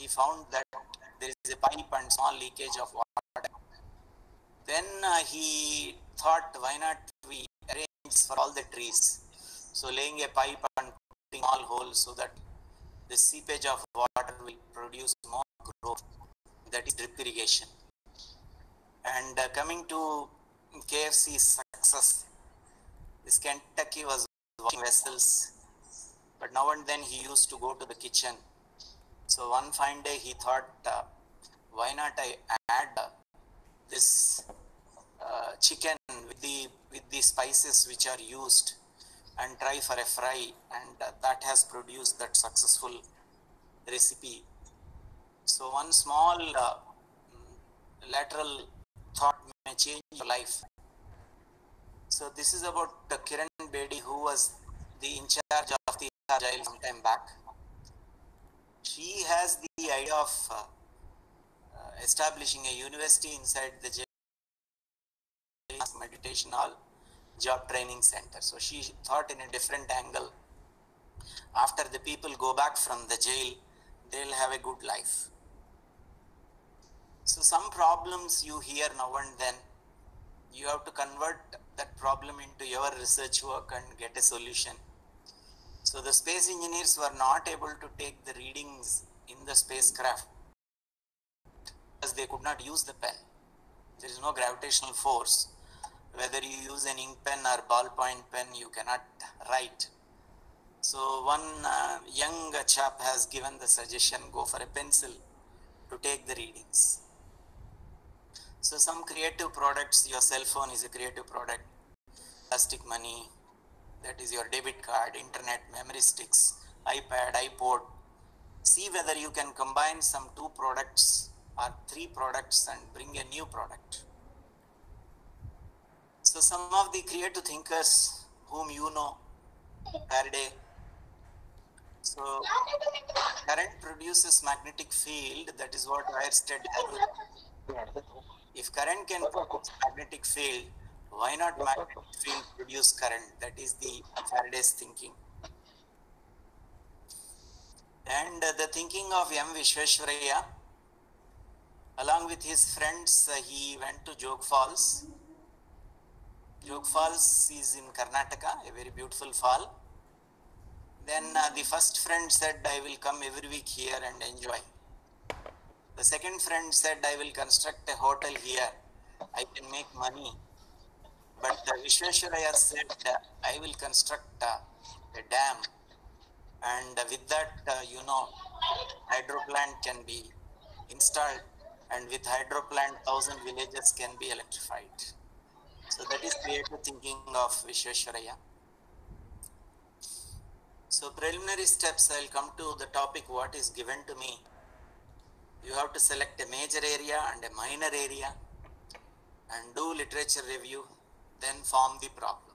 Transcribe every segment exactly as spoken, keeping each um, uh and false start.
he found that there is a pipe and small leakage of water. Then uh, he thought, why not we arrange for all the trees? So laying a pipe and putting all holes so that the seepage of water will produce more growth. That is drip irrigation. And uh, coming to K F C's success, this Kentucky was washing vessels, but now and then he used to go to the kitchen. So one fine day he thought, uh, why not I add uh, this uh, chicken with the with the spices which are used and try for a fry, and uh, that has produced that successful recipe. So one small uh, lateral thought may change your life. So this is about uh, Kiran Bedi, who was the in charge of the jail some time back. She has the idea of uh, uh, establishing a university inside the jail, meditation hall, job training center. So she thought in a different angle. After the people go back from the jail, they'll have a good life. So some problems you hear now and then, you have to convert that problem into your research work and get a solution. So the space engineers were not able to take the readings in the spacecraft because they could not use the pen. There is no gravitational force. Whether you use an ink pen or ballpoint pen, you cannot write. So one uh, young chap has given the suggestion, go for a pencil to take the readings. So some creative products, your cell phone is a creative product, plastic money, that is your debit card, internet, memory sticks, iPad, iPod. See whether you can combine some two products or three products and bring a new product. So some of the creative thinkers whom you know, Faraday. So current produces magnetic field, that is what Weierstedt has. If current can produce magnetic field, why not magnetic field produce current? That is the Faraday's thinking. And uh, the thinking of M. Vishveshwaraya, along with his friends, uh, he went to Jog Falls. Jog Falls is in Karnataka, a very beautiful fall. Then uh, the first friend said, I will come every week here and enjoy. The second friend said, I will construct a hotel here. I can make money. But uh, Vishveshwaraya said, uh, I will construct uh, a dam. And uh, with that, uh, you know, hydro plant can be installed. And with hydro plant, thousand villages can be electrified. So that is creative thinking of Vishveshwaraya. So preliminary steps, I will come to the topic, what is given to me. You have to select a major area and a minor area and do literature review, then form the problem.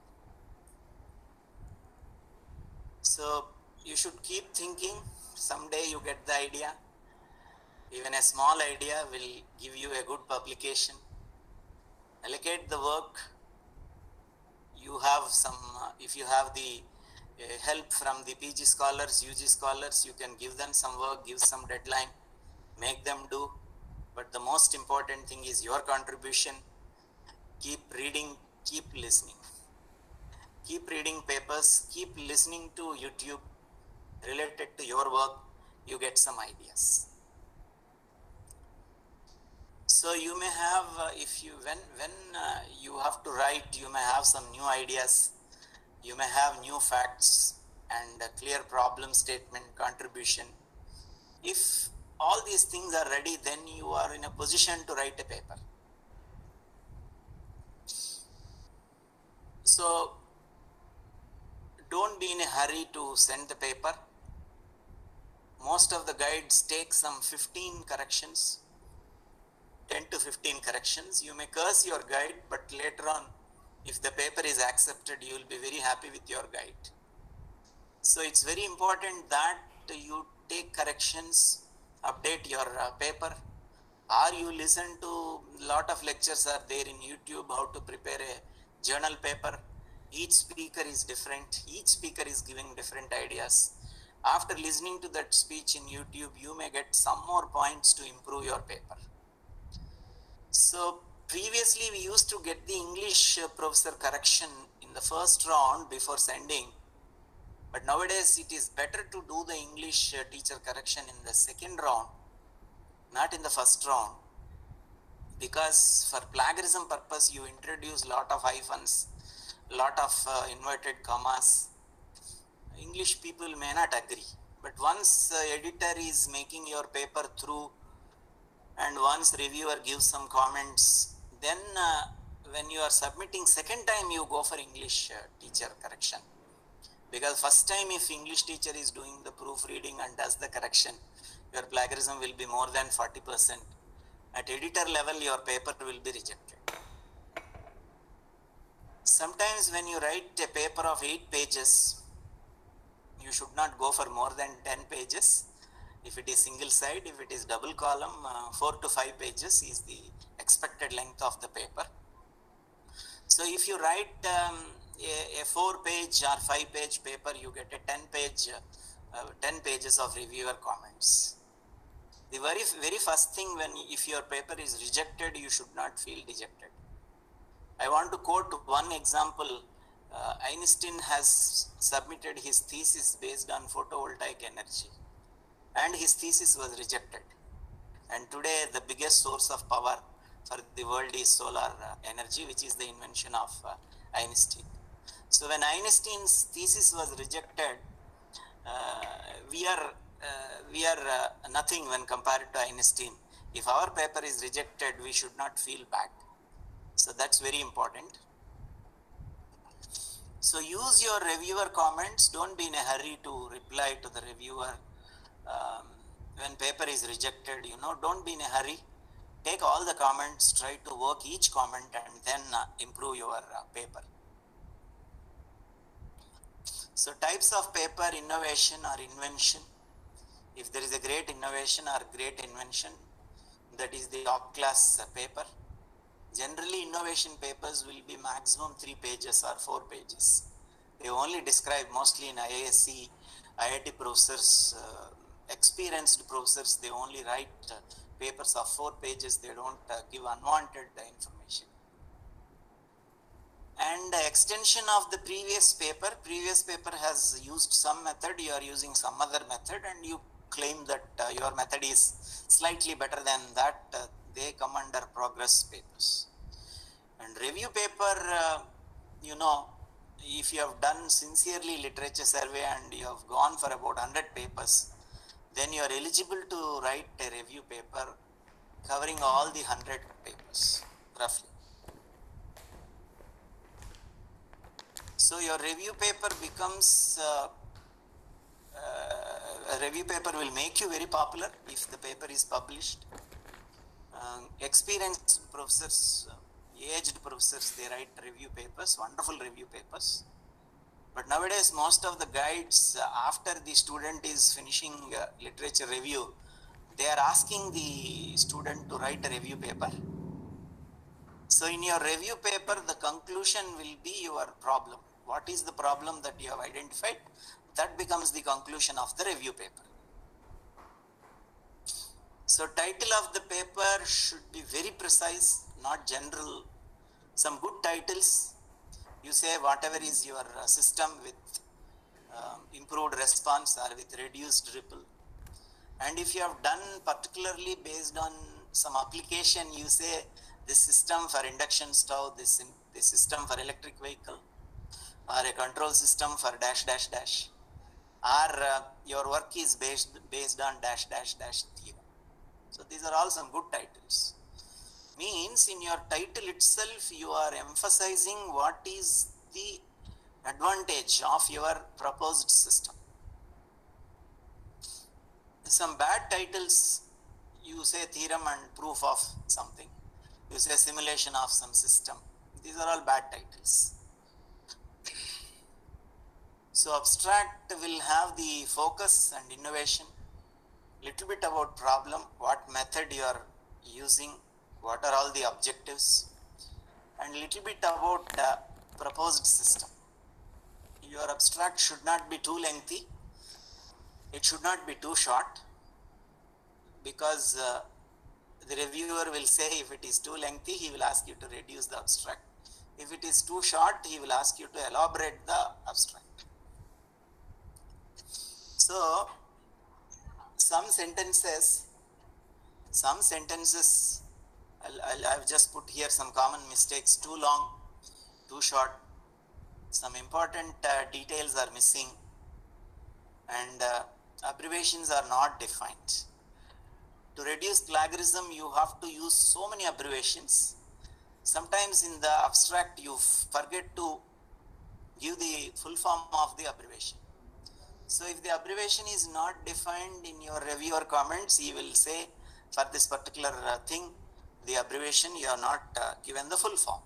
So you should keep thinking, someday you get the idea. Even a small idea will give you a good publication. Allocate the work. You have some, uh, if you have the uh, help from the P G scholars, U G scholars, you can give them some work, give some deadline, make them do. But the most important thing is your contribution. Keep reading, keep listening. Keep reading papers, keep listening to YouTube related to your work, you get some ideas. So you may have, uh, if you, when, when uh, you have to write, you may have some new ideas, you may have new facts and a clear problem statement, contribution. If all these things are ready, then you are in a position to write a paper. So don't be in a hurry to send the paper. Most of the guides take some fifteen corrections, ten to fifteen corrections. You may curse your guide, but later on, if the paper is accepted, you will be very happy with your guide. So it's very important that you take corrections, update your uh, paper, or you listen to lot of lectures are there in YouTube, how to prepare a journal paper. Each speaker is different. Each speaker is giving different ideas. After listening to that speech in YouTube, you may get some more points to improve your paper. So previously we used to get the English uh, professor correction in the first round before sending, but nowadays it is better to do the English uh, teacher correction in the second round, not in the first round, because for plagiarism purpose you introduce lot of hyphens, lot of uh, inverted commas. English people may not agree, but once uh, editor is making your paper through and once reviewer gives some comments, then uh, when you are submitting second time you go for English uh, teacher correction, because first time if English teacher is doing the proofreading and does the correction, your plagiarism will be more than forty percent. At editor level your paper will be rejected. Sometimes when you write a paper of eight pages, you should not go for more than ten pages. If it is single side, if it is double column, uh, four to five pages is the expected length of the paper. So if you write um, a, a four page or five page paper, you get a ten page, uh, uh, ten pages of reviewer comments. The very, very first thing, when if your paper is rejected, you should not feel dejected. I want to quote one example. Uh, Einstein has submitted his thesis based on photovoltaic energy, and his thesis was rejected. And today the biggest source of power for the world is solar uh, energy, which is the invention of uh, Einstein. So when Einstein's thesis was rejected, uh, we are uh, we are uh, nothing when compared to Einstein. If our paper is rejected, we should not feel bad. So that's very important. So use your reviewer comments. Don't be in a hurry to reply to the reviewer. Um, when paper is rejected, you know, don't be in a hurry. Take all the comments, try to work each comment and then uh, improve your uh, paper. So types of paper: innovation or invention. If there is a great innovation or great invention, that is the top class uh, paper. Generally innovation papers will be maximum three pages or four pages. They only describe, mostly in I I S C, I I T professors, uh, experienced professors, they only write uh, papers of four pages. They don't uh, give unwanted uh, information. And uh, extension of the previous paper, previous paper has used some method, you are using some other method, and you claim that uh, your method is slightly better than that, uh, they come under progress papers. And review paper, uh, you know, if you have done sincerely literature survey and you have gone for about one hundred papers, then you are eligible to write a review paper covering all the one hundred papers, roughly. So your review paper becomes, uh, uh, a review paper will make you very popular if the paper is published. Um, experienced professors, uh, aged professors, they write review papers, wonderful review papers. But nowadays most of the guides, uh, after the student is finishing uh, literature review, they are asking the student to write a review paper. So in your review paper, the conclusion will be your problem. What is the problem that you have identified? That becomes the conclusion of the review paper. So title of the paper should be very precise, not general. Some good titles, you say whatever is your uh, system with uh, improved response or with reduced ripple. And if you have done particularly based on some application, you say this system for induction stove, this, in, this system for electric vehicle, or a control system for dash dash dash, or uh, your work is based, based on dash dash dash theorem. So these are all some good titles. Means in your title itself you are emphasizing what is the advantage of your proposed system. Some bad titles, you say theorem and proof of something, you say simulation of some system. These are all bad titles. So abstract will have the focus and innovation, little bit about problem, what method you are using, what are all the objectives, and little bit about uh, proposed system. Your abstract should not be too lengthy. It should not be too short, because uh, the reviewer will say if it is too lengthy, he will ask you to reduce the abstract. If it is too short, he will ask you to elaborate the abstract. So, some sentences, some sentences, I'll, I'll, I've just put here some common mistakes: too long, too short, some important uh, details are missing, and uh, abbreviations are not defined. To reduce plagiarism, you have to use so many abbreviations. Sometimes in the abstract, you forget to give the full form of the abbreviation. So if the abbreviation is not defined in your review or comments, he will say for this particular uh, thing, the abbreviation you have not uh, given the full form.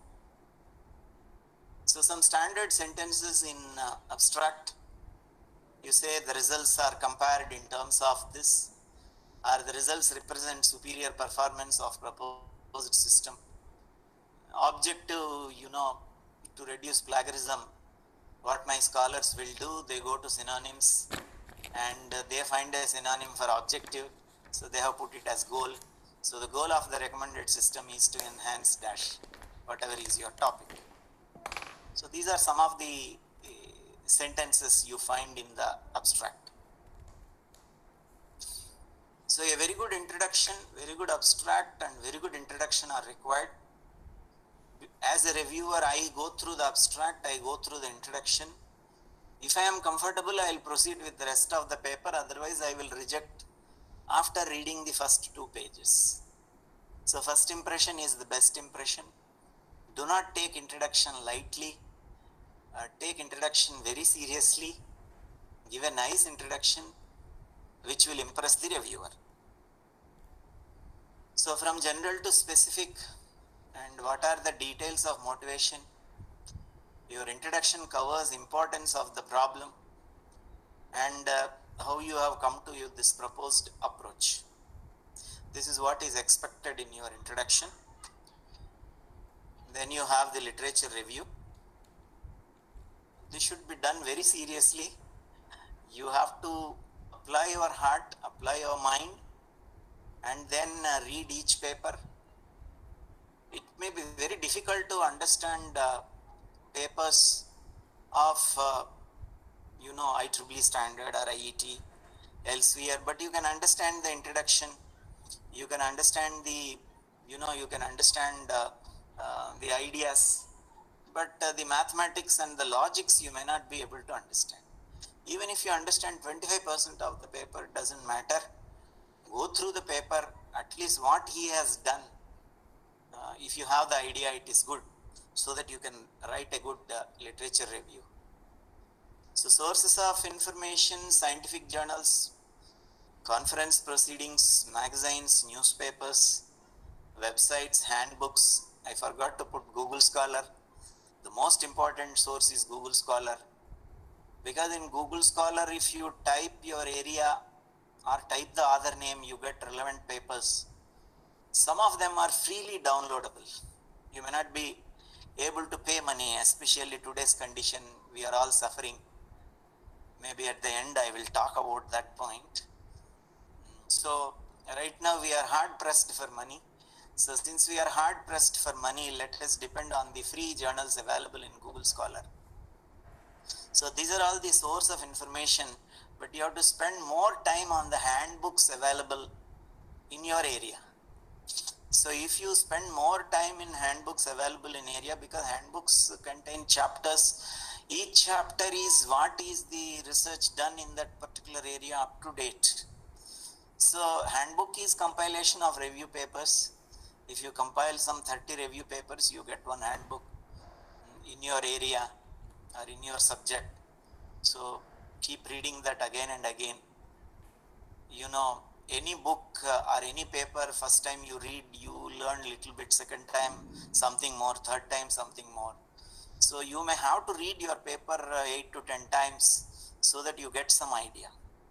So some standard sentences in uh, abstract, you say the results are compared in terms of this, or the results represent superior performance of proposed system. Objective, you know, to reduce plagiarism, what my scholars will do, they go to synonyms and uh, they find a synonym for objective, so they have put it as goal. So the goal of the recommended system is to enhance dash whatever is your topic. So these are some of the uh, sentences you find in the abstract. So a very good introduction, very good abstract and very good introduction are required. As a reviewer, I go through the abstract, I go through the introduction. If I am comfortable, I will proceed with the rest of the paper, otherwise I will reject after reading the first two pages. So first impression is the best impression. Do not take introduction lightly. Uh, take introduction very seriously. Give a nice introduction which will impress the reviewer. So from general to specific, and what are the details of motivation? Your introduction covers importance of the problem and uh, how you have come to you this proposed approach. This is what is expected in your introduction. Then you have the literature review. This should be done very seriously. You have to apply your heart, apply your mind, and then uh, read each paper. It may be very difficult to understand uh, papers of uh, you know I triple E standard or I I T elsewhere, but you can understand the introduction, you can understand the you know you can understand uh, uh, the ideas, but uh, the mathematics and the logics you may not be able to understand. Even if you understand twenty-five percent of the paper, doesn't matter. Go through the paper, at least what he has done. Uh, if you have the idea, it is good, so that you can write a good uh, literature review. So sources of information: scientific journals, conference proceedings, magazines, newspapers, websites, handbooks. I forgot to put Google Scholar. The most important source is Google Scholar, because in Google Scholar, if you type your area or type the other name, you get relevant papers. Some of them are freely downloadable. You may not be able to pay money, especially today's condition, we are all suffering. Maybe at the end I will talk about that point. So right now we are hard pressed for money. So since we are hard pressed for money, let us depend on the free journals available in Google Scholar. So these are all the source of information, but you have to spend more time on the handbooks available in your area. So if you spend more time in handbooks available in area, because handbooks contain chapters, each chapter is what is the research done in that particular area up to date. So handbook is compilation of review papers. If you compile some thirty review papers, you get one handbook in your area or in your subject. So keep reading that again and again. You know, any book uh, or any paper, first time you read, you learn little bit, second time something more, third time something more. So you may have to read your paper uh, eight to ten times so that you get some idea.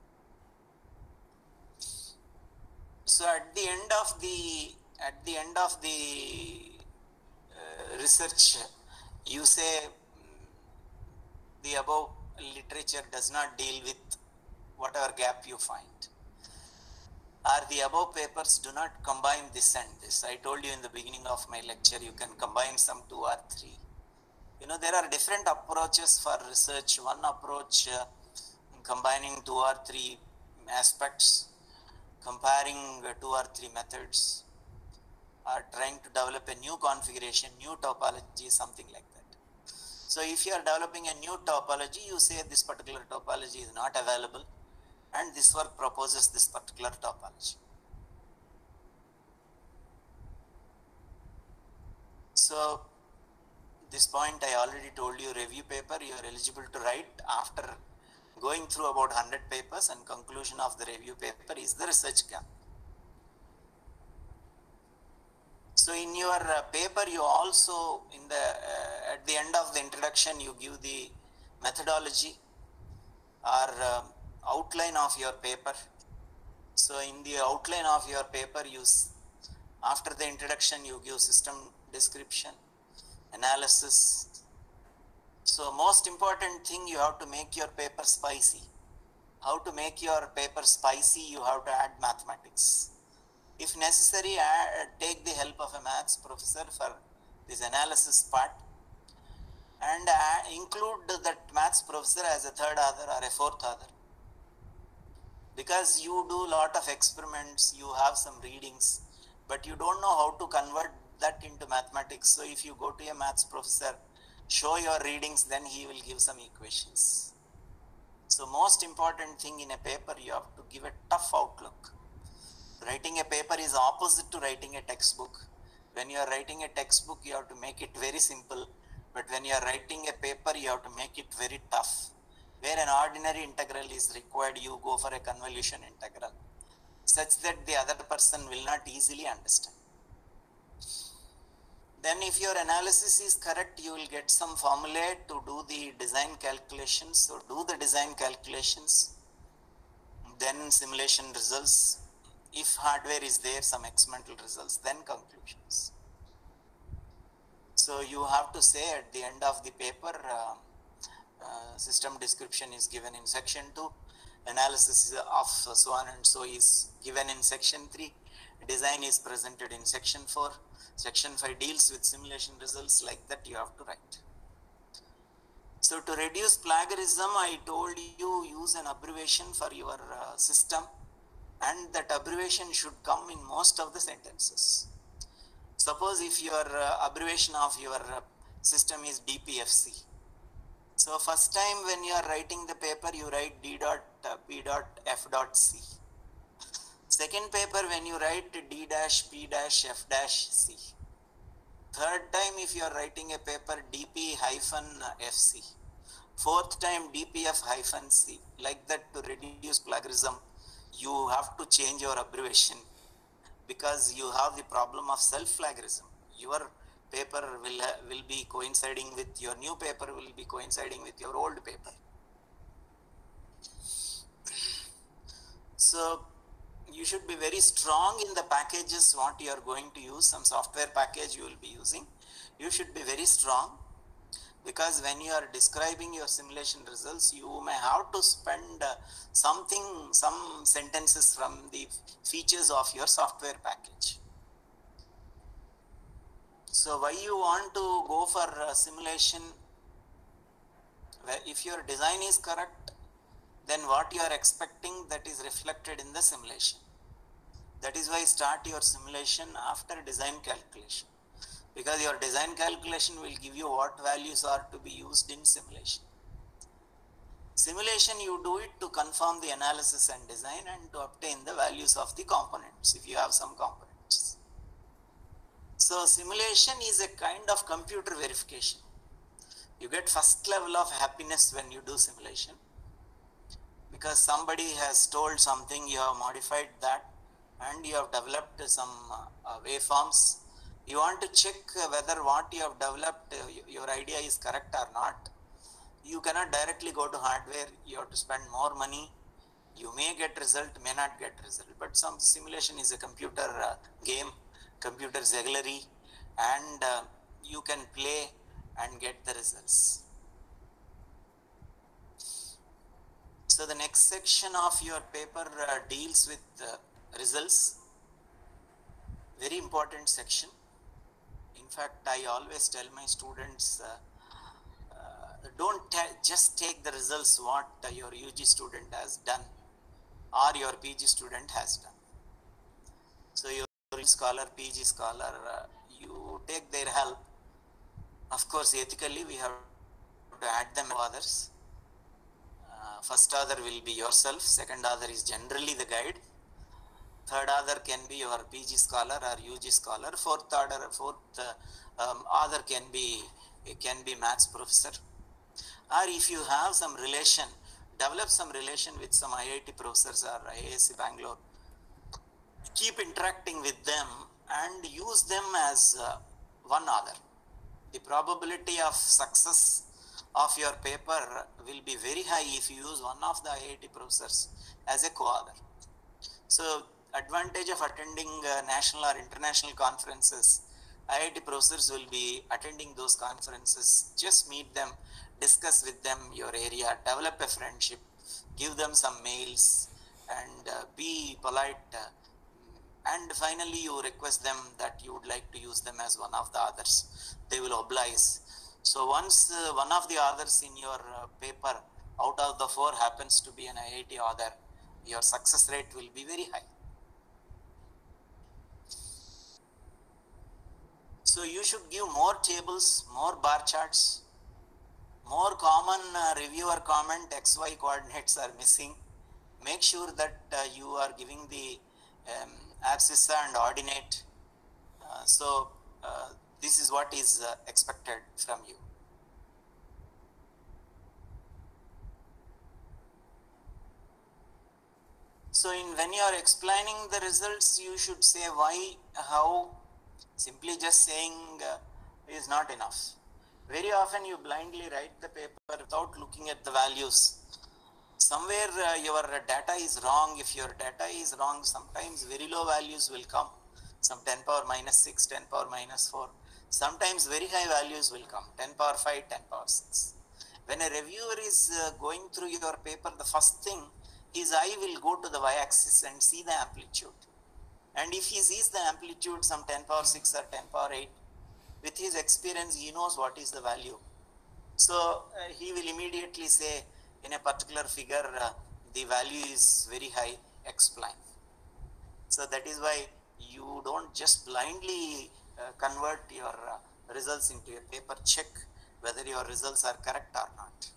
So at the end of the at the end of the uh, research, you say the above literature does not deal with whatever gap you find. Are the above papers do not combine this and this. I told you in the beginning of my lecture, you can combine some two or three. You know, there are different approaches for research. One approach uh, combining two or three aspects, comparing uh, two or three methods, or trying to develop a new configuration, new topology, something like that. So if you are developing a new topology, you say this particular topology is not available, and this work proposes this particular topology. So this point I already told you, review paper you are eligible to write after going through about one hundred papers, and conclusion of the review paper is the research gap. So in your uh, paper you also, in the uh, at the end of the introduction, you give the methodology or uh, outline of your paper. So in the outline of your paper, you after the introduction you give system description, analysis. So most important thing, you have to make your paper spicy. How to make your paper spicy? You have to add mathematics. If necessary, add, take the help of a maths professor for this analysis part, and add, include that maths professor as a third author or a fourth author. Because you do lot of experiments, you have some readings, but you don't know how to convert that into mathematics. So if you go to a maths professor, show your readings, then he will give some equations. So most important thing in a paper, you have to give a tough outlook. Writing a paper is opposite to writing a textbook. When you are writing a textbook, you have to make it very simple, but when you are writing a paper, you have to make it very tough. Where an ordinary integral is required, you go for a convolution integral, such that the other person will not easily understand. Then if your analysis is correct, you will get some formulae to do the design calculations. So do the design calculations, then simulation results. If hardware is there, some experimental results, then conclusions. So you have to say at the end of the paper, uh, uh, system description is given in section two, analysis of so on and so is given in section three, design is presented in section four, section five deals with simulation results. Like that you have to write. So to reduce plagiarism, I told you use an abbreviation for your uh, system, and that abbreviation should come in most of the sentences. Suppose if your uh, abbreviation of your uh, system is D P F C. So first time when you are writing the paper, you write D dot uh, P dot F dot C. Second paper, when you write D dash P dash F dash C. Third time, if you are writing a paper, D P hyphen F C. Fourth time, D P F hyphen C. Like that, to reduce plagiarism, you have to change your abbreviation, because you have the problem of self-plagiarism. Your paper will, uh, will be coinciding with your new paper, will be coinciding with your old paper. So you should be very strong in the packages what you are going to use. Some software package you will be using. You should be very strong, because when you are describing your simulation results, you may have to spend uh, something, some sentences from the features of your software package. So why you want to go for uh, simulation? If your design is correct, then what you are expecting, that is reflected in the simulation. That is why start your simulation after design calculation, because your design calculation will give you what values are to be used in simulation. Simulation, you do it to confirm the analysis and design and to obtain the values of the components, if you have some components. So simulation is a kind of computer verification. You get first level of happiness when you do simulation, because somebody has told something, you have modified that, and you have developed some uh, waveforms. You want to check whether what you have developed, uh, your idea is correct or not. You cannot directly go to hardware, you have to spend more money. You may get result, may not get result, but some simulation is a computer uh, game, computer jugglery, and uh, you can play and get the results. So the next section of your paper uh, deals with uh, results. Very important section. In fact, I always tell my students, uh, uh, don't just take the results what uh, your U G student has done or your P G student has done. So your scholar, P G scholar, uh, you take their help. Of course, ethically we have to add them to others. Uh, first author will be yourself, second author is generally the guide, third author can be your P G scholar or U G scholar, fourth order, fourth uh, um, author can be can be maths professor, or if you have some relation, develop some relation with some I I T professors or I I S C Bangalore, keep interacting with them and use them as uh, one author. The probability of success of your paper will be very high if you use one of the I I T professors as a co-author. So advantage of attending uh, national or international conferences, I I T professors will be attending those conferences. Just meet them, discuss with them your area, develop a friendship, give them some mails, and uh, be polite. Uh, and finally you request them that you would like to use them as one of the others. They will oblige. So once uh, one of the authors in your uh, paper out of the four happens to be an I I T author, your success rate will be very high. So you should give more tables, more bar charts, more common uh, reviewer comment, X Y coordinates are missing. Make sure that uh, you are giving the um, abscissa and ordinate. Uh, so uh, this is what is uh, expected from you. So in when you are explaining the results, you should say why, how. Simply just saying uh, is not enough. Very often you blindly write the paper without looking at the values. Somewhere uh, your data is wrong. If your data is wrong, sometimes very low values will come. Some ten power minus six, ten power minus four. Sometimes very high values will come, ten power five, ten power six. When a reviewer is uh, going through your paper, the first thing his eye will go to the y-axis and see the amplitude. And if he sees the amplitude some ten power six or ten power eight, with his experience he knows what is the value. So uh, he will immediately say in a particular figure uh, the value is very high, explain. So that is why you don't just blindly uh, convert your uh, results into a paper. Check whether your results are correct or not.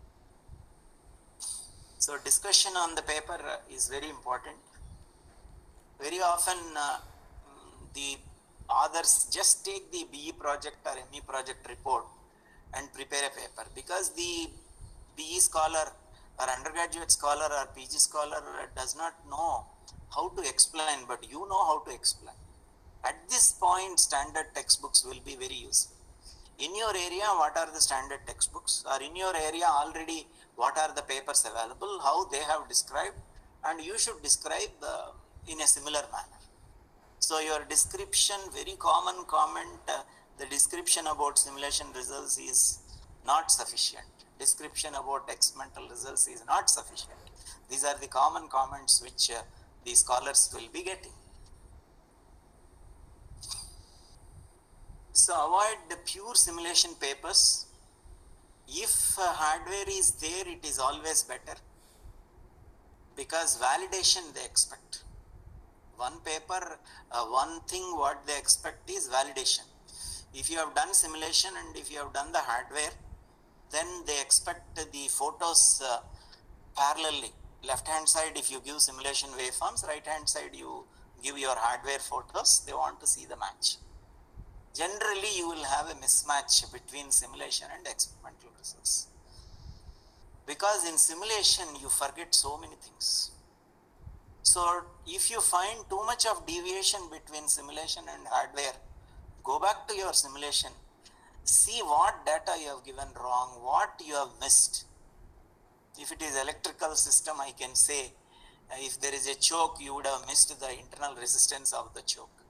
So discussion on the paper uh, is very important. Very often uh, the authors just take the B E project or M E project report and prepare a paper, because the B E scholar or undergraduate scholar or P G scholar does not know how to explain, but you know how to explain. At this point, standard textbooks will be very useful. In your area, what are the standard textbooks? Or in your area already, what are the papers available, how they have described, and you should describe uh, in a similar manner. So your description, very common comment, uh, the description about simulation results is not sufficient. Description about experimental results is not sufficient. These are the common comments which uh, the scholars will be getting. So avoid the pure simulation papers. If uh, hardware is there, it is always better, because validation they expect. One paper, uh, one thing what they expect is validation. If you have done simulation and if you have done the hardware, then they expect the photos uh, parallelly. Left hand side if you give simulation waveforms, right hand side you give your hardware photos, they want to see the match. Generally you will have a mismatch between simulation and experimental results, because in simulation you forget so many things. So if you find too much of deviation between simulation and hardware, go back to your simulation, see what data you have given wrong, what you have missed. If it is electrical system, I can say uh, if there is a choke, you would have missed the internal resistance of the choke.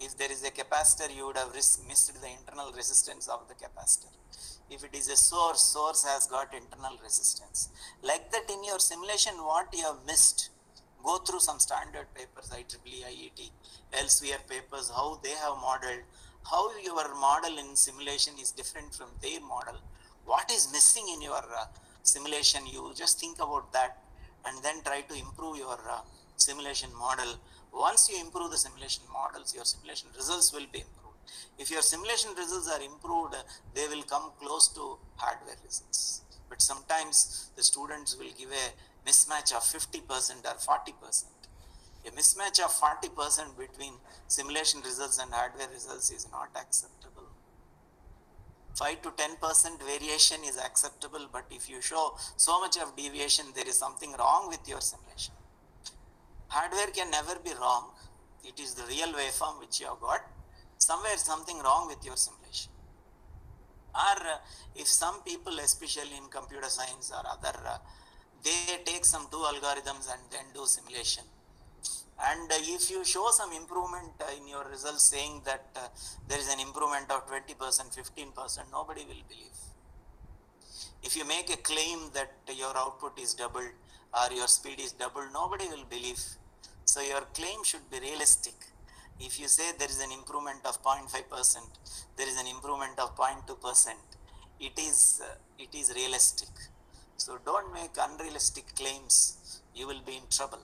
If there is a capacitor, you would have missed the internal resistance of the capacitor. If it is a source, source has got internal resistance. Like that in your simulation, what you have missed, go through some standard papers, I triple E, I E T, Elsevier papers, how they have modeled, how your model in simulation is different from their model. What is missing in your uh, simulation, you just think about that and then try to improve your uh, simulation model. Once you improve the simulation models, your simulation results will be improved. If your simulation results are improved, they will come close to hardware results. But sometimes the students will give a mismatch of fifty percent or forty percent. A mismatch of forty percent between simulation results and hardware results is not acceptable. five to ten percent variation is acceptable, but if you show so much of deviation, there is something wrong with your simulation. Hardware can never be wrong. It is the real waveform which you have got. Somewhere something wrong with your simulation. Or uh, if some people, especially in computer science or other, uh, they take some two algorithms and then do simulation. And uh, if you show some improvement uh, in your results saying that uh, there is an improvement of twenty percent, fifteen percent, nobody will believe. If you make a claim that your output is doubled or your speed is doubled, nobody will believe. So your claim should be realistic. If you say there is an improvement of zero point five percent, there is an improvement of zero point two percent, it is, uh, it is realistic. So don't make unrealistic claims, you will be in trouble.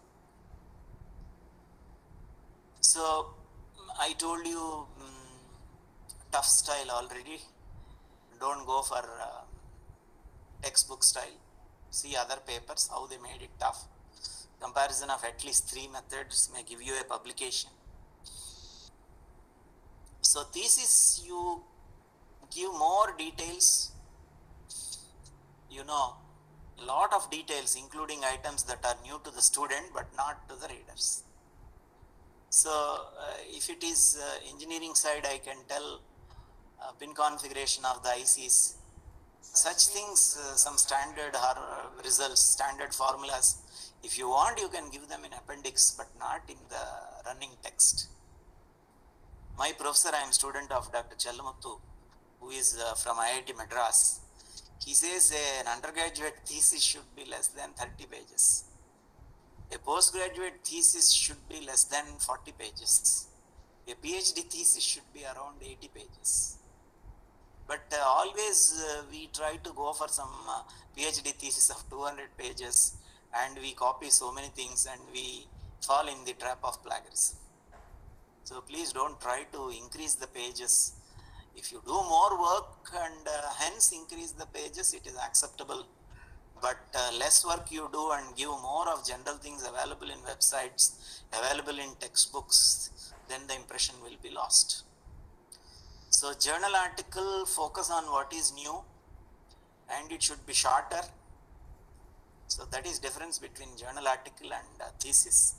So I told you um, tough style already. Don't go for uh, textbook style. See other papers, how they made it tough. Comparison of at least three methods may give you a publication. So thesis, you give more details, you know, a lot of details, including items that are new to the student but not to the readers. So uh, if it is uh, engineering side, I can tell uh, pin configuration of the I Cs, such things, uh, some standard uh, results, standard formulas. If you want, you can give them in appendix, but not in the running text. My professor, I am student of Doctor Chellamuthu, who is uh, from I I T Madras. He says uh, an undergraduate thesis should be less than thirty pages. A postgraduate thesis should be less than forty pages. A PhD thesis should be around eighty pages. But uh, always uh, we try to go for some uh, PhD thesis of two hundred pages, and we copy so many things and we fall in the trap of plagiarism. So please don't try to increase the pages. If you do more work and uh, hence increase the pages, it is acceptable. But uh, less work you do and give more of general things available in websites, available in textbooks, then the impression will be lost. So journal article, focus on what is new, and it should be shorter. So that is difference between journal article and uh, thesis.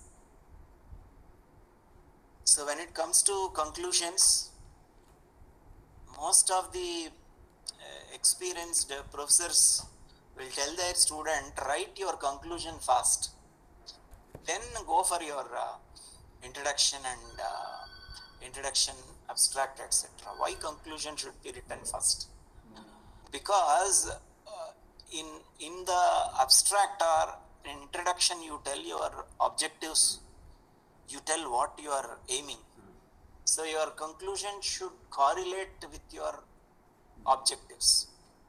So when it comes to conclusions, most of the uh, experienced uh, professors will tell their student, write your conclusion fast, then go for your uh, introduction and uh, introduction, abstract, et cetera. Why conclusion should be written first? Because uh, in in the abstract or introduction, you tell your objectives, you tell what you are aiming. So your conclusion should correlate with your objectives.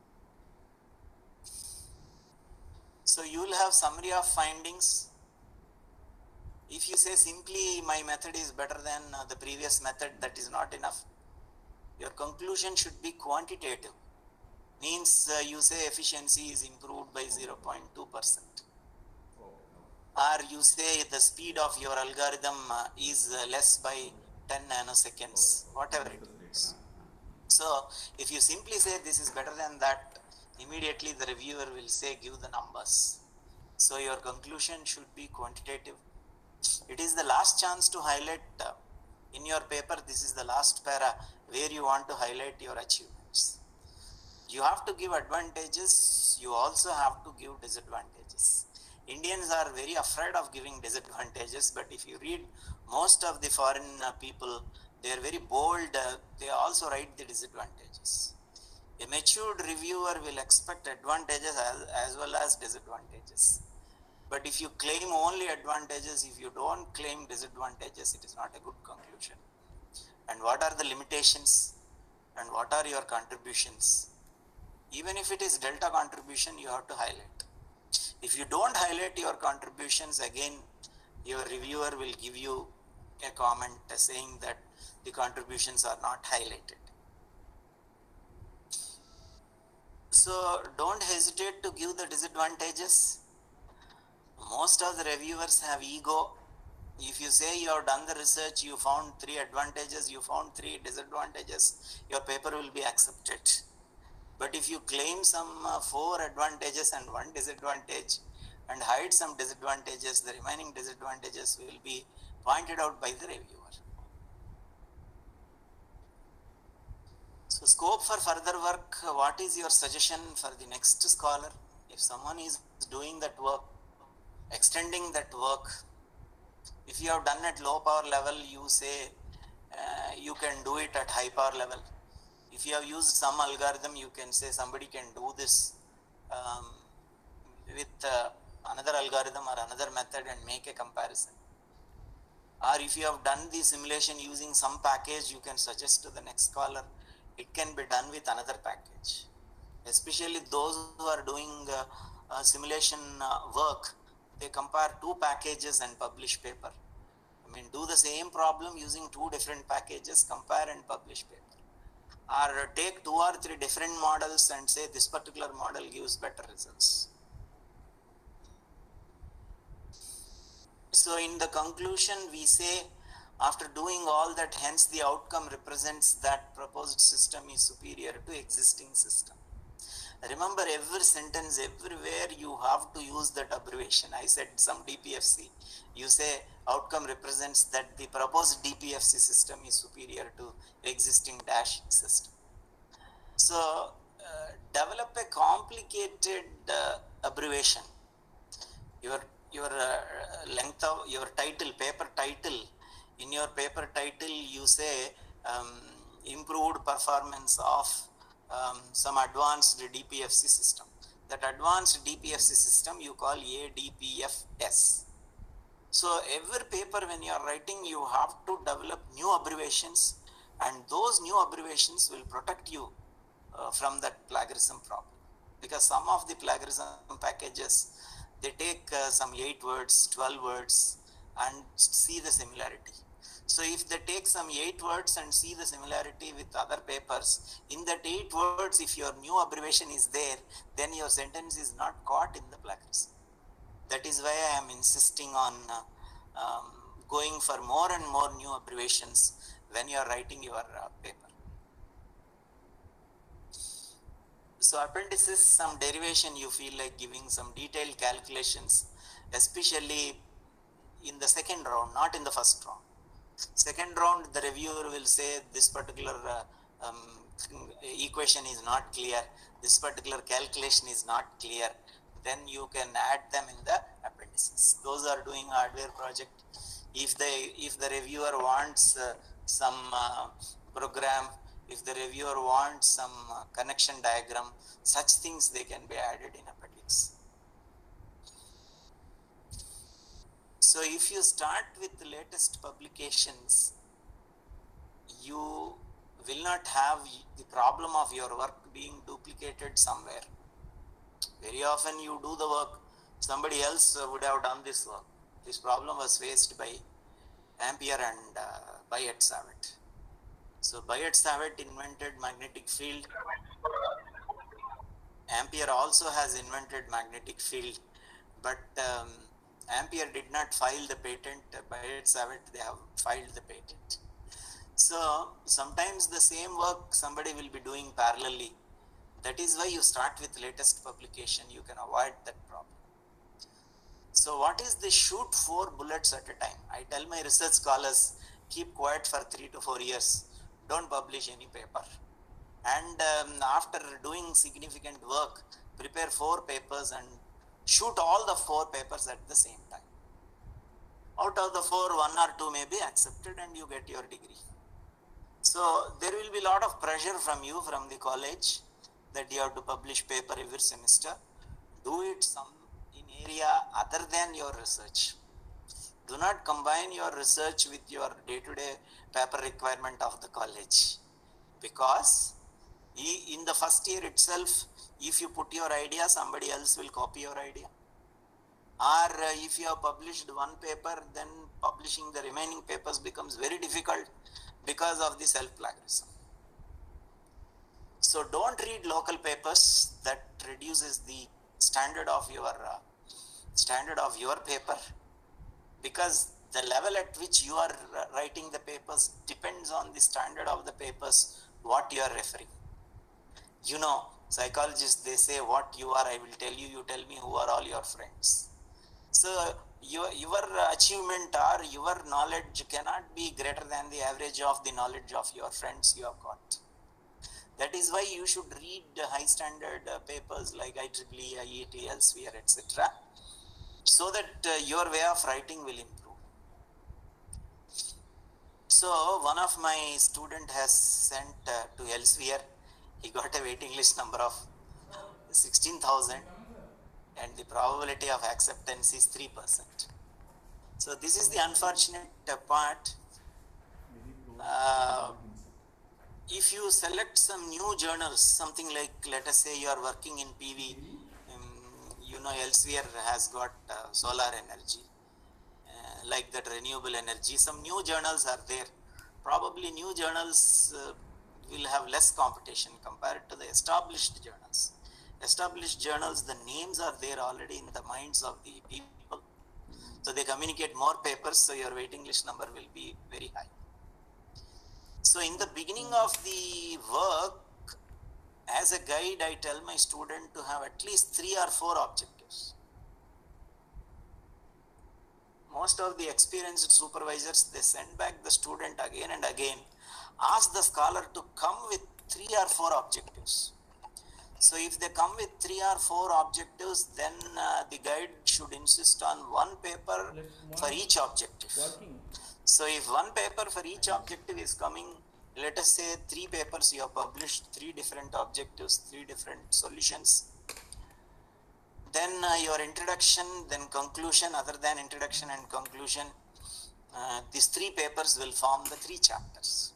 So you will have summary of findings. If you say simply my method is better than uh, the previous method, that is not enough. Your conclusion should be quantitative. Means uh, you say efficiency is improved by zero point two percent. Or you say the speed of your algorithm uh, is uh, less by ten nanoseconds, whatever it is. So if you simply say this is better than that, immediately the reviewer will say give the numbers. So your conclusion should be quantitative. It is the last chance to highlight uh, in your paper. This is the last para where you want to highlight your achievements. You have to give advantages, you also have to give disadvantages. Indians are very afraid of giving disadvantages, but if you read most of the foreign uh, people, They are very bold. Uh, they also write the disadvantages. A matured reviewer will expect advantages as, as well as disadvantages. But if you claim only advantages, if you don't claim disadvantages, it is not a good conclusion. And what are the limitations? And what are your contributions? Even if it is delta contribution, you have to highlight. If you don't highlight your contributions, again, your reviewer will give you a comment saying that the contributions are not highlighted. So don't hesitate to give the disadvantages. Most of the reviewers have ego. If you say you have done the research, you found three advantages, you found three disadvantages, your paper will be accepted. But if you claim some uh, four advantages and one disadvantage and hide some disadvantages, the remaining disadvantages will be pointed out by the reviewer. So scope for further work, what is your suggestion for the next scholar? If someone is doing that work, extending that work, if you have done at low power level, you say uh, you can do it at high power level. If you have used some algorithm, you can say somebody can do this um, with uh, another algorithm or another method and make a comparison. Or if you have done the simulation using some package, you can suggest to the next scholar, it can be done with another package. Especially those who are doing uh, uh, simulation uh, work, they compare two packages and publish paper. I mean, do the same problem using two different packages, compare and publish paper. Or take two or three different models and say this particular model gives better results. So in the conclusion, we say, after doing all that, hence the outcome represents that proposed system is superior to existing system. Remember, every sentence, everywhere you have to use that abbreviation. I said some D P F C. You say outcome represents that the proposed D P F C system is superior to existing dash system. So uh, develop a complicated uh, abbreviation. Your your uh, length of your title, paper title. In your paper title, you say um, improved performance of um, some advanced D P F C system. That advanced D P F C system you call A D P F S. So every paper when you are writing, you have to develop new abbreviations, and those new abbreviations will protect you uh, from that plagiarism problem. Because some of the plagiarism packages, they take uh, some eight words, twelve words and see the similarity. So if they take some eight words and see the similarity with other papers, in that eight words, if your new abbreviation is there, then your sentence is not caught in the plagiarism. That is why I am insisting on uh, um, going for more and more new abbreviations when you are writing your uh, paper. So appendices, some derivation you feel like giving some detailed calculations, especially in the second round, not in the first round. Second round, the reviewer will say this particular uh, um, equation is not clear, this particular calculation is not clear. Then you can add them in the appendices. Those are doing hardware project. If the if the reviewer wants uh, some uh, program, if the reviewer wants some uh, connection diagram, such things they can be added in appendix. So if you start with the latest publications, you will not have the problem of your work being duplicated somewhere. Very often you do the work, somebody else would have done this work. This problem was faced by Ampere and uh, Biot-Savart. So Biot-Savart invented magnetic field. Ampere also has invented magnetic field, but um, Ampere did not file the patent. Biot-Savart, they have filed the patent. So sometimes the same work somebody will be doing parallelly. That is why you start with latest publication. You can avoid that problem. So what is the shoot four bullets at a time? I tell my research scholars, keep quiet for three to four years. Don't publish any paper. And um, after doing significant work, prepare four papers and shoot all the four papers at the same time. Out of the four, one or two may be accepted and you get your degree. So there will be a lot of pressure from you, from the college, that you have to publish paper every semester. Do it some in area other than your research. Do not combine your research with your day-to-day paper requirement of the college, because in the first year itself, if you put your idea, somebody else will copy your idea. Or if you have published one paper, then publishing the remaining papers becomes very difficult because of the self-plagiarism. So don't read local papers. That reduces the standard of your uh, standard of your paper, because the level at which you are writing the papers depends on the standard of the papers what you are referring. You know, psychologists, they say what you are, I will tell you, you tell me who are all your friends. So your, your achievement or your knowledge cannot be greater than the average of the knowledge of your friends you have got. That is why you should read high standard uh, papers like I triple E, I E T, Elsevier, et cetera, so that uh, your way of writing will improve. So one of my student has sent uh, to Elsevier. He got a waiting list number of sixteen thousand, and the probability of acceptance is three percent. So this is the unfortunate uh, part. Uh, if you select some new journals, something like, let us say you are working in P V, um, you know, Elsevier has got uh, solar energy, uh, like that renewable energy. Some new journals are there. Probably new journals uh, will have less competition compared to the established journals. Established journals, the names are there already in the minds of the people. So they communicate more papers, so your waiting list number will be very high. So in the beginning of the work, as a guide, I tell my student to have at least three or four objectives. Most of the experienced supervisors, they send back the student again and again, ask the scholar to come with three or four objectives. So if they come with three or four objectives, then uh, the guide should insist on one paper for each objective. So if one paper for each objective is coming, let us say three papers you have published, three different objectives, three different solutions. Then uh, your introduction, then conclusion, other than introduction and conclusion, uh, these three papers will form the three chapters.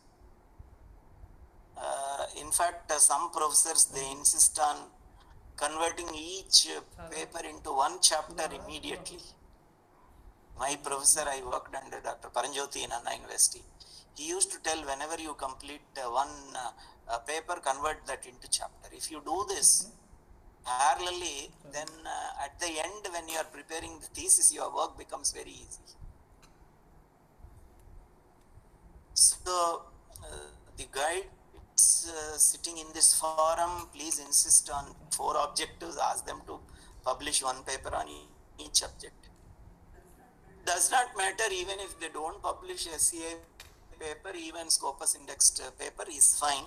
Uh, in fact, uh, some professors, they insist on converting each uh, paper into one chapter immediately. My professor, I worked under Doctor Paranjoti in Anna University. He used to tell, whenever you complete uh, one uh, uh, paper, convert that into chapter. If you do this parallelly, then uh, at the end, when you are preparing the thesis, your work becomes very easy. So uh, the guides uh, sitting in this forum, please insist on four objectives, ask them to publish one paper on each objective. Does not matter even if they don't publish S C A paper, even Scopus indexed paper is fine.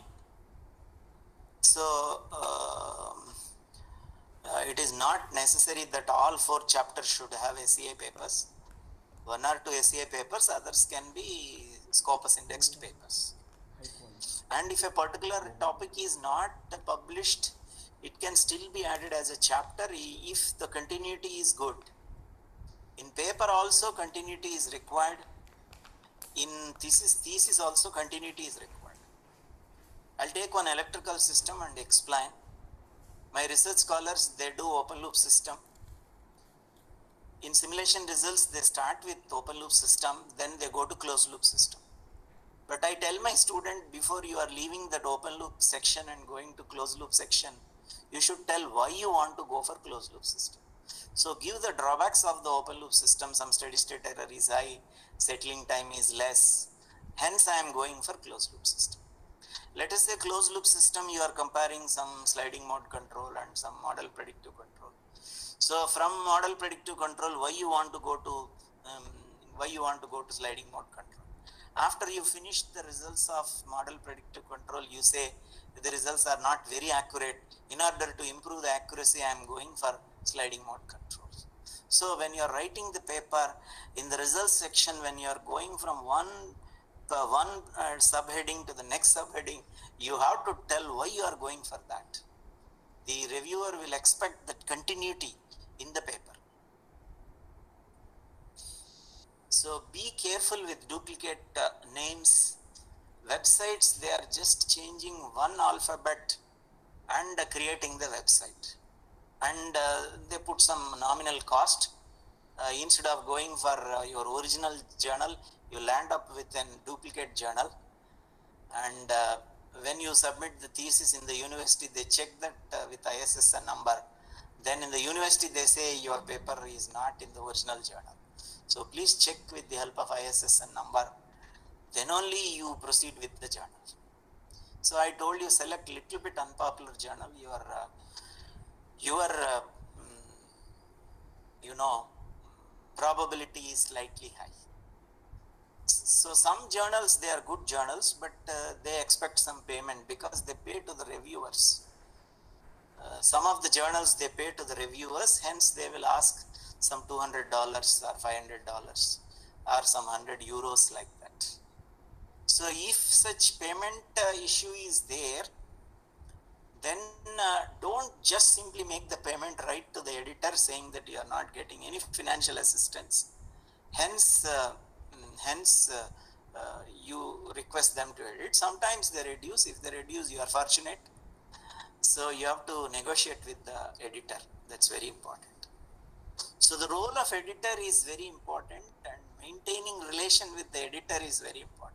So uh, uh, it is not necessary that all four chapters should have S C A papers. One or two S C A papers, others can be Scopus indexed papers. And if a particular topic is not published, it can still be added as a chapter if the continuity is good. In paper also continuity is required. In thesis, thesis also continuity is required. I'll take one electrical system and explain. My research scholars, they do open loop system. In simulation results, they start with open loop system, then they go to closed loop system. But I tell my student, before you are leaving that open loop section and going to closed loop section, you should tell why you want to go for closed loop system. So give the drawbacks of the open loop system. Some steady state error is high, settling time is less. Hence, I am going for closed loop system. Let us say closed loop system, you are comparing some sliding mode control and some model predictive control. So from model predictive control, why you want to go to um, why you want to go to sliding mode control? After you finish the results of model predictive control, you say the results are not very accurate. In order to improve the accuracy, I am going for sliding mode control. So when you are writing the paper, in the results section, when you are going from one uh, one uh, subheading to the next subheading, you have to tell why you are going for that. The reviewer will expect that continuity in the paper. So be careful with duplicate uh, names. Websites, they are just changing one alphabet and uh, creating the website. And uh, they put some nominal cost. Uh, instead of going for uh, your original journal, you land up with a duplicate journal. And uh, when you submit the thesis in the university, they check that uh, with I S S N number. Then in the university, they say your paper is not in the original journal. So please check with the help of I S S N number. Then only you proceed with the journal. So I told you, select little bit unpopular journal. Your, uh, your uh, you know, probability is slightly high. So some journals, they are good journals, but uh, they expect some payment because they pay to the reviewers. Uh, some of the journals, they pay to the reviewers, hence they will ask some two hundred dollars or five hundred dollars or some one hundred euros like that. So if such payment uh, issue is there, then uh, don't just simply make the payment right to the editor saying that you are not getting any financial assistance. Hence, uh, hence uh, uh, you request them to edit. Sometimes they reduce. If they reduce, you are fortunate. So you have to negotiate with the editor. That's very important. So the role of editor is very important, and maintaining relation with the editor is very important.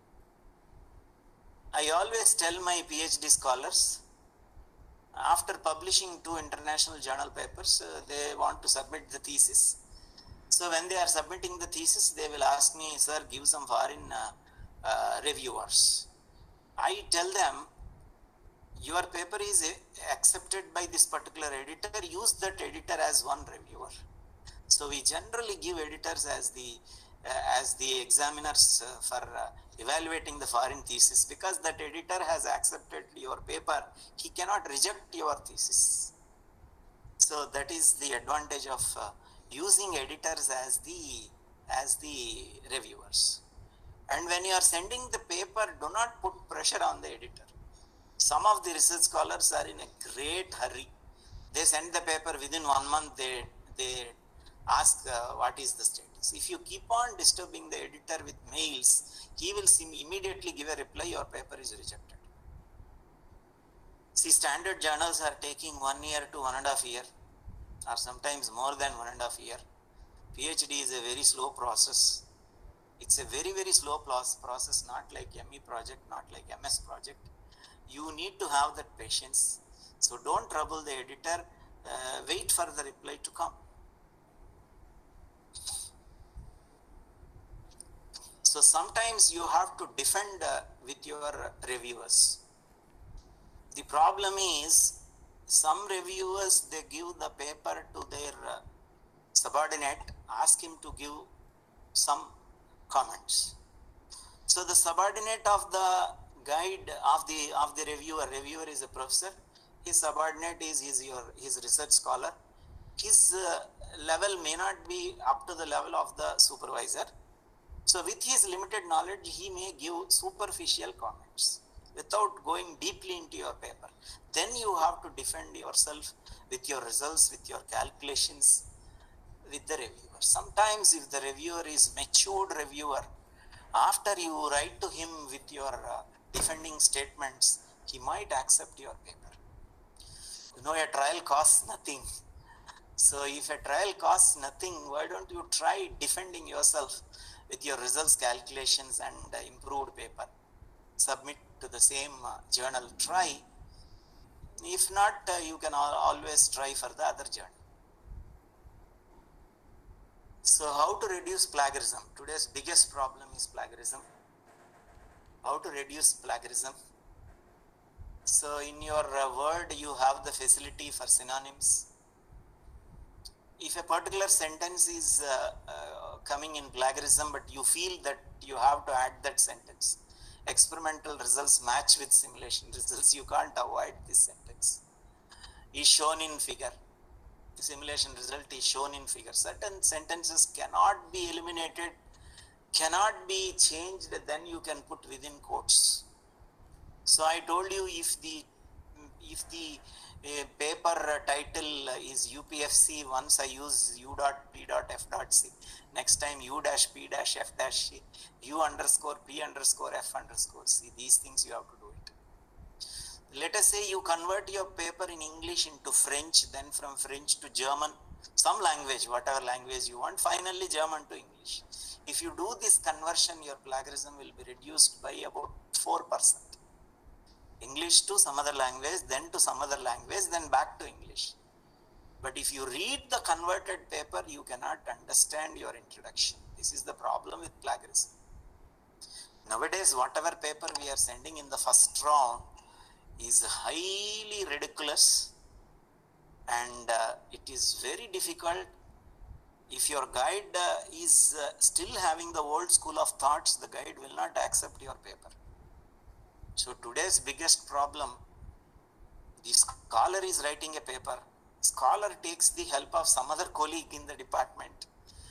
I always tell my PhD scholars, after publishing two international journal papers, uh, they want to submit the thesis. So when they are submitting the thesis, they will ask me, sir, give some foreign uh, uh, reviewers. I tell them, your paper is accepted by this particular editor, use that editor as one reviewer. So we generally give editors as the uh, as the examiners uh, for uh, evaluating the foreign thesis, because that editor has accepted your paper, he cannot reject your thesis. So that is the advantage of uh, using editors as the as the reviewers. And when you are sending the paper, do not put pressure on the editor. Some of the research scholars are in a great hurry. They send the paper within one month, they, they ask uh, what is the status. If you keep on disturbing the editor with mails, he will immediately give a reply, your paper is rejected. See, standard journals are taking one year to one and a half year, or sometimes more than one and a half year. PhD is a very slow process. It's a very, very slow process, not like M E project, not like M S project. You need to have that patience. So don't trouble the editor, uh, wait for the reply to come. So sometimes you have to defend uh, with your reviewers. The problem is, some reviewers, they give the paper to their uh, subordinate, ask him to give some comments. So the subordinate of the guide of the of the reviewer, reviewer is a professor, his subordinate is his your his research scholar. His uh, level may not be up to the level of the supervisor. So with his limited knowledge, he may give superficial comments without going deeply into your paper. Then you have to defend yourself with your results, with your calculations, with the reviewer. Sometimes if the reviewer is matured reviewer, after you write to him with your uh, defending statements, he might accept your paper. You know, a trial costs nothing. So if a trial costs nothing, why don't you try defending yourself with your results, calculations, and uh, improved paper? Submit to the same uh, journal, try. If not, uh, you can al always try for the other journal. So how to reduce plagiarism? Today's biggest problem is plagiarism. How to reduce plagiarism? So in your uh, Word, you have the facility for synonyms. If a particular sentence is uh, uh, coming in plagiarism, but you feel that you have to add that sentence, experimental results match with simulation results, you can't avoid this sentence. Is shown in figure. The simulation result is shown in figure. Certain sentences cannot be eliminated cannot be changed, then you can put within quotes. So I told you, if the if the uh, paper title is U P F C, once I use U dot P dot F dot C, next time U dash P dash F dash C, U underscore P underscore F underscore C. These things you have to do it. Let us say you convert your paper in English into French, then from French to German, some language, whatever language you want, finally German to English. If you do this conversion, your plagiarism will be reduced by about four percent. English to some other language, then to some other language, then back to English. But if you read the converted paper, you cannot understand your introduction. This is the problem with plagiarism. Nowadays, whatever paper we are sending in the first round is highly ridiculous, and uh, it is very difficult. If your guide uh, is uh, still having the old school of thoughts, the guide will not accept your paper. So today's biggest problem, the scholar is writing a paper, scholar takes the help of some other colleague in the department,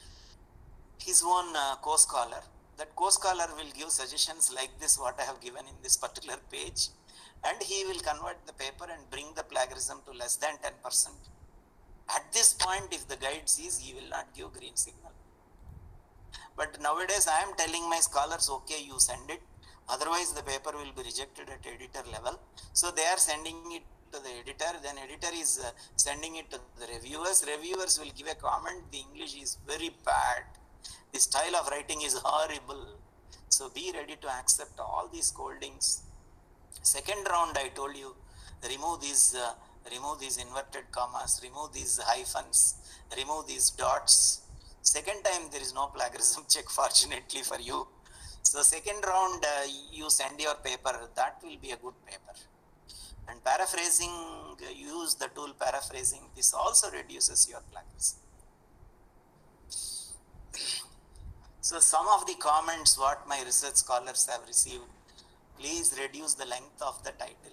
his own uh, co-scholar. That co-scholar will give suggestions like this, what I have given in this particular page, and he will convert the paper and bring the plagiarism to less than ten percent. At this point, if the guide sees, he will not give green signal. But nowadays, I am telling my scholars, okay, you send it, otherwise the paper will be rejected at editor level. So they are sending it to the editor, then editor is uh, sending it to the reviewers. Reviewers will give a comment, the English is very bad, the style of writing is horrible. So be ready to accept all these scoldings. Second round, I told you, remove these uh, remove these inverted commas, remove these hyphens, remove these dots. Second time, there is no plagiarism check, fortunately for you. So second round, uh, you send your paper, that will be a good paper. And paraphrasing, use the tool paraphrasing, this also reduces your plagiarism. So some of the comments what my research scholars have received, please reduce the length of the title.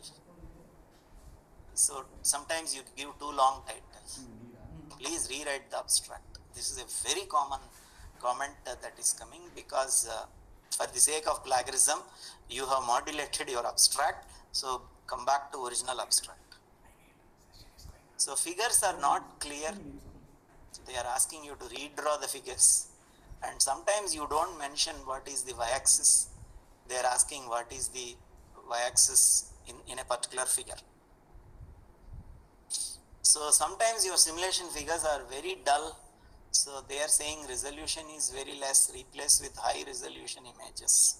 So sometimes you give too long titles. Please rewrite the abstract. This is a very common comment uh, that is coming, because uh, for the sake of plagiarism, you have modulated your abstract. So come back to original abstract. So figures are not clear. They are asking you to redraw the figures. And sometimes you don't mention what is the y-axis. They are asking what is the y-axis in, in a particular figure. So sometimes your simulation figures are very dull. So they are saying resolution is very less, replace with high resolution images.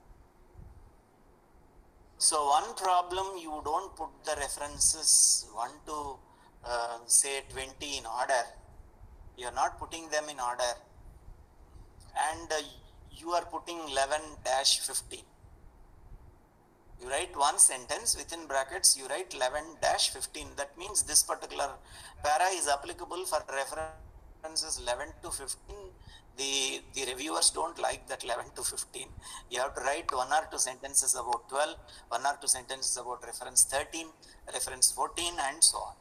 So one problem, you don't put the references one to uh, say twenty in order. You are not putting them in order. And uh, you are putting eleven dash fifteen. You write one sentence within brackets, you write eleven dash fifteen. That means this particular para is applicable for references eleven to fifteen. The, the reviewers don't like that eleven to fifteen. You have to write one or two sentences about twelve, one or two sentences about reference thirteen, reference fourteen, and so on.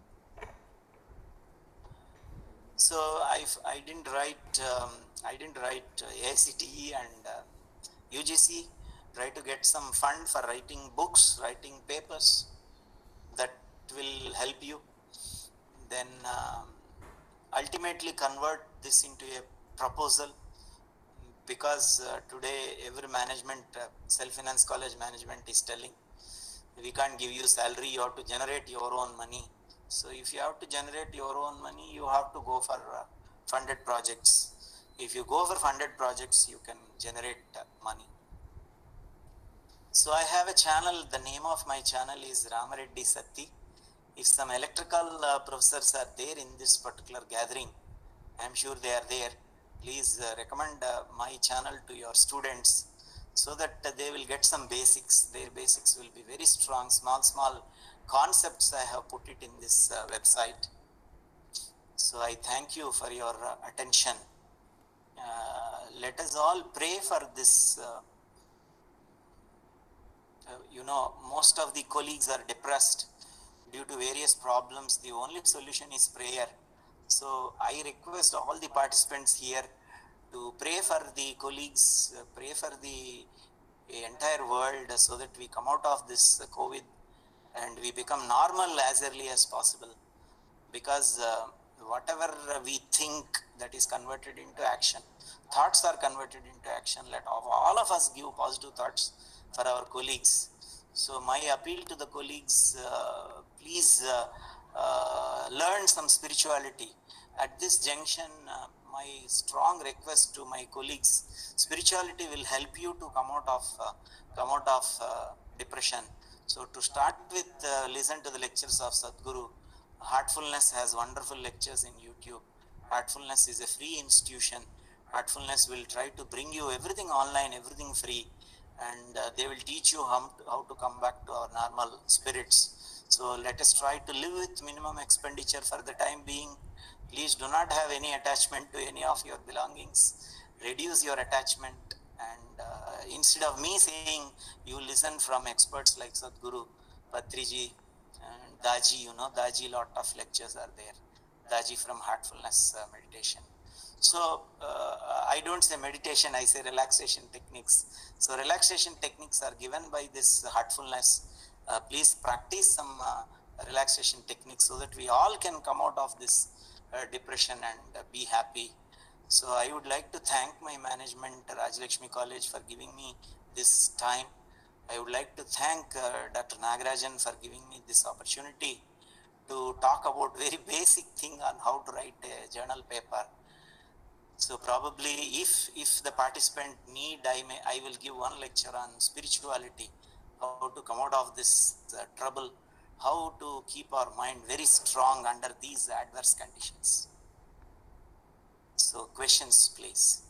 So I, I didn't write, um, I didn't write uh, A C T E and uh, U G C. Try to get some fund for writing books, writing papers that will help you. Then uh, ultimately convert this into a proposal, because uh, today every management, uh, self-finance college management is telling, we can't give you salary, you have to generate your own money. So if you have to generate your own money, you have to go for uh, funded projects. If you go for funded projects, you can generate uh, money. So I have a channel, the name of my channel is Ramareddy Satti. If some electrical uh, professors are there in this particular gathering, I am sure they are there, please uh, recommend uh, my channel to your students, so that uh, they will get some basics. Their basics will be very strong, small, small concepts I have put it in this uh, website. So I thank you for your uh, attention. Uh, let us all pray for this. Uh, uh, you know, most of the colleagues are depressed due to various problems. The only solution is prayer. So I request all the participants here to pray for the colleagues, uh, pray for the entire world so that we come out of this uh, COVID and we become normal as early as possible. Because uh, whatever we think, that is converted into action. Thoughts are converted into action. Let all of us give positive thoughts for our colleagues. So my appeal to the colleagues, uh, please uh, uh, learn some spirituality. At this junction, uh, my strong request to my colleagues, spirituality will help you to come out of, uh, come out of uh, depression. So to start with, uh, listen to the lectures of Sadhguru. Heartfulness has wonderful lectures in YouTube. Heartfulness is a free institution. Heartfulness will try to bring you everything online, everything free, and uh, they will teach you how to, how to come back to our normal spirits. So let us try to live with minimum expenditure for the time being. Please do not have any attachment to any of your belongings. Reduce your attachment, and uh, instead of me saying, you listen from experts like Sadhguru, Patriji, and Daji, you know, Daji, lot of lectures are there. Daji from Heartfulness uh, meditation. So uh, I don't say meditation, I say relaxation techniques. So relaxation techniques are given by this Heartfulness. Uh, please practice some uh, relaxation techniques so that we all can come out of this uh, depression and uh, be happy. So I would like to thank my management, Rajalakshmi College, for giving me this time. I would like to thank uh, Doctor Nagarajan for giving me this opportunity to talk about very basic thing on how to write a journal paper. So probably if if the participant need, I may I will give one lecture on spirituality, how to come out of this uh, trouble, how to keep our mind very strong under these adverse conditions. So questions, please.